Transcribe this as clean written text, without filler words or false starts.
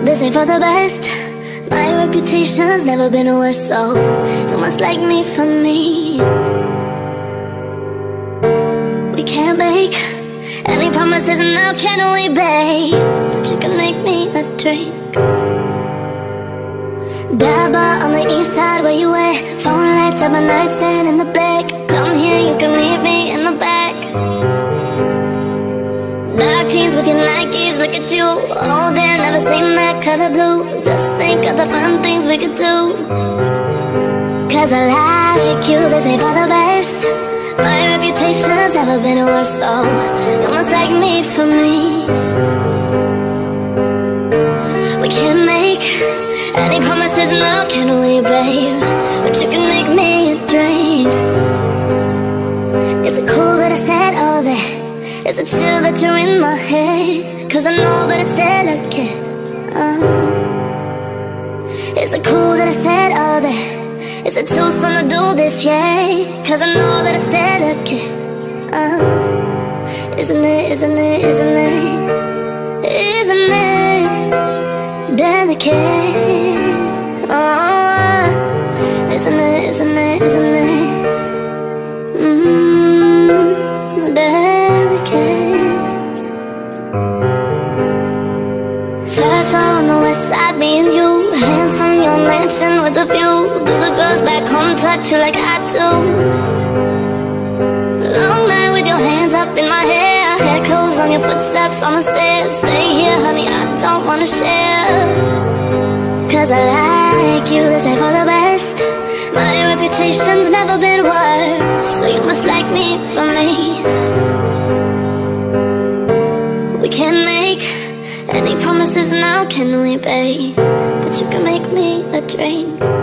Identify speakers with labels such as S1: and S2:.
S1: this ain't for the best. My reputation's never been worse, so you must like me for me. We can't make any promises now, can we, babe? But you can make me a drink. Dive bar on the east side, where you at? Phone lights up, a nightstand in the back. Come here, you can meet me in the back. Dark jeans with your Nikes, look at you. Oh damn, never seen that color blue. Just think of the fun things we could do. Cause I like you, this ain't for the best. My reputation's never been worse, so you must like me for me. We can't make any promises now, can we, babe? But you can make me a drink. Is it cool that I said all that? Is it chill that you're in my head? Cause I know that it's delicate. Is it cool that I said all that? Is it too soon to do this yet? Cause I know that it's delicate. Isn't it, isn't it, isn't it? Isn't it delicate? Isn't it, isn't it, isn't it? Delicate. Third floor on the west side, me and you. Hands on your mansion with a view. Do the girls back home touch you like I do? Long night with your hands up in my hair. Hair clothes on your footsteps on the stairs. Stay here, honey, I don't wanna share. Cause I like you, this ain't for the best. My reputation's never been worse, so you must like me for me. We can't make any promises now, can we, babe? But you can make me a drink.